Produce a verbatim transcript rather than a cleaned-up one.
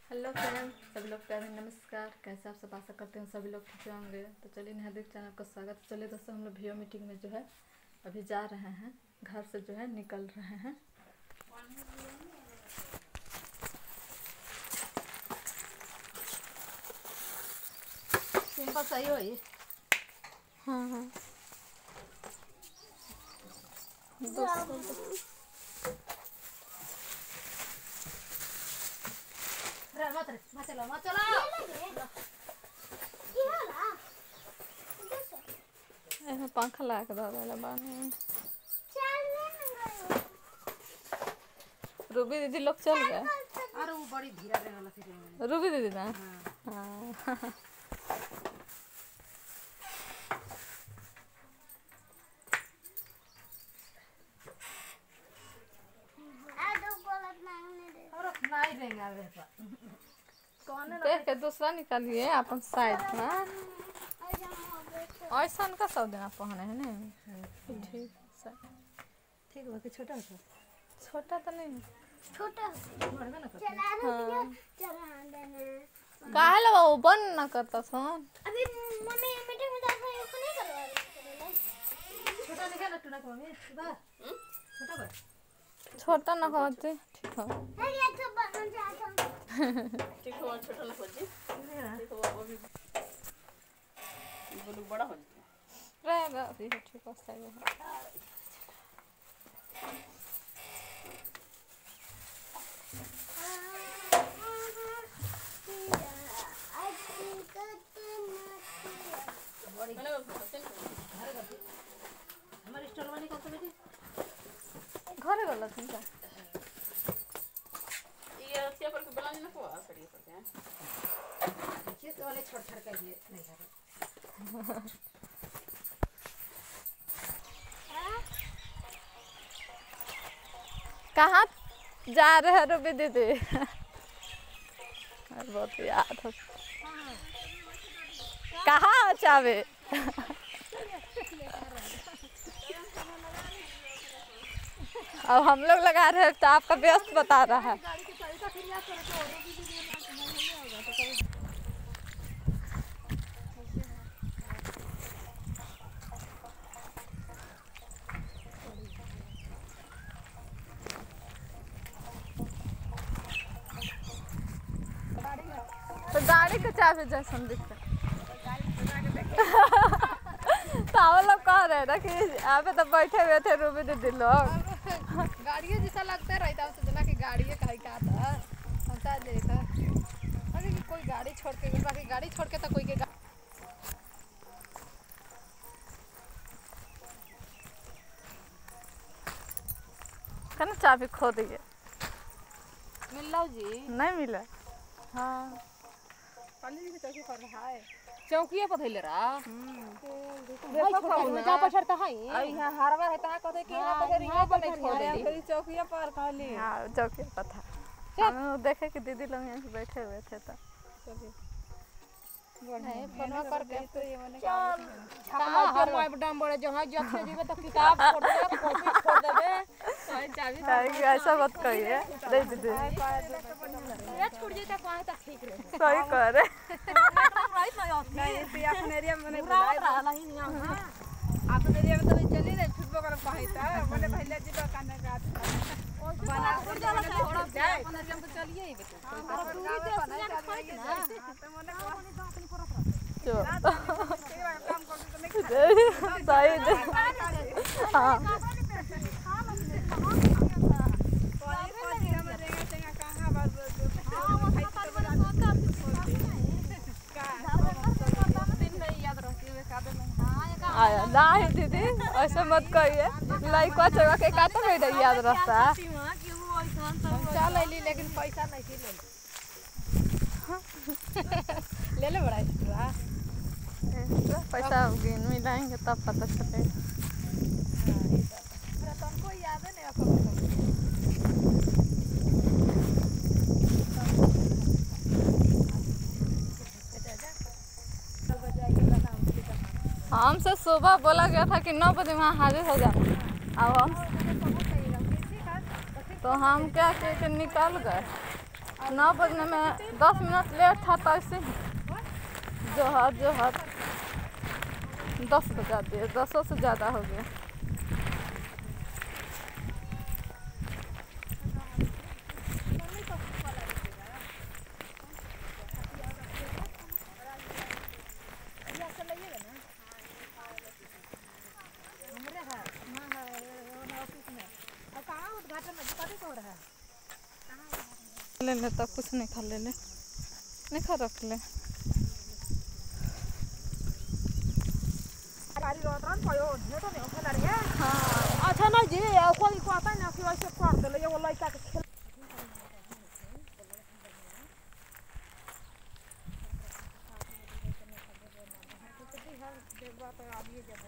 Hello friend, सभी लोग प्यारे नमस्कार। कैसे आप सब आशा करते हैं सभी लोग ठीक होंगे। तो चलिए नेहादिक चैनल का स्वागत। चलिए दोस्तों, हम लोग वीडियो मीटिंग में जो है अभी जा रहे हैं, घर से जो है निकल रहे हैं। सिंपल सही हो ये। हाँ हाँ मत रे, मत चलो मत चलो। ऐसा पंखा ला के धर वाला बानी। रूबी दीदी लोग चल गए। अरे वो बड़ी धीरे रहने वाला फिर रूबी दीदी ना हाँ देख के दूसरा निकालिए अपन साइड में। ऐसा का सब देना पहने है ना। ठीक ठीक है। बाकी छोटा होता छोटा तो नहीं छोटा बढ़वे ना करता। चला चला देना। काहे ला वो बन ना करता सोन। अभी मम्मी मीटिंग में जाकर ये नहीं करवा रही। छोटा निकाल टूना को मम्मी बाहर। छोटा बाहर छोटा ना होते ठीक हो। है ये तो बन जाता। ठीक है, छोटा ना खोजी। ठीक है, वो भी बोलो बड़ा हो जाए। रहेगा अभी ठीक हो सही है। मैंने वो पसंद है। हमारे स्टोर वाली कौन सा बेटी घरे गला थी का ये सिया पर के बनाने ना को आसड़ी पर के ये तो वाले छोड़ छोड़ के ये नहीं था। कहाँ जा रहे हैं रूबी दीदी। बहुत याद हो। कहाँ चावे अब हम लोग लगा रहे हैं तो आपका व्यस्त बता रहा है। तो गाड़ी के चाबी जैसा दिखता है। तो हम लोग कह रहे हैं ना कि यहाँ पे तो बैठे हुए थे रूबी दीदी लोग। गाड़िए जैसा लगता रहता है, सोचना कि गाड़िए कहीं का था हमसा देखा। अरे कि कोई गाड़ी छोड़ के गई, बाकी गाड़ी छोड़ के तो कोई के गा... कहना चाबी खो दिए। मिल लो जी। नहीं मिला। हाँ पानी की चौकी पर रहा है। चौकीए पर धइले रहा। देखो कौन जा पछड़ता है। अब यहां हरवा है ता कहते कि यहां पर यहां पर नहीं छोड़ देली। फिर चौकीए पर कहली। हाँ चौकी पर था। हम देखे कि दीदी लोग यहाँ बैठे हुए थे तो नहीं बनवा करके तो ये मैंने छापा हर वाइब डम बड़े जहां जब से जीवे तो किताब छोड़ दे, कॉपी छोड़ देबे। चाबी चाबी ऐसा मत कहिए। दे दीदी ये छोड़ जेता पाए त ठीक रहे। सही कह रहे। नहीं पे अपन एरिया में नहीं पूरा रहा नहीं यहां। आप एरिया में तो चली रे फुटबॉल कर पाहिता मने पहले जी काने का बना कर जाला छोड़ जाए अपन एरिया में तो चलिए ही बेटा। हां तू ही देश में खाई ना। तो मने जो काम कर तो नहीं सही दे। हाँ आया नहीं दीदी ऐसे मत कहिए। लड़का चौका के का तो नहीं याद रहता। चल ले लेकिन पैसा नहीं थी ले ले ले बड़ा एक्स्ट्रा पैसा गिन मिलाएंगे तब पता चलेगा। तुमको याद है नहीं हमसे सुबह बोला गया था कि नौ बजे वहाँ हाजिर हो जाना। अब हम तो हम क्या करके निकल गए। नौ बजने में दस मिनट लेट था तो ऐसे ही जो है जो है दस बजा दिए, दसों से ज़्यादा हो गया। ले ले तो कुछ नहीं खा, ले ले नहीं खा, रख ले। अच्छा ना जी कोई कहता ना कि वैसे कर देले एगो लड़का के खेल देखबा तो आबिए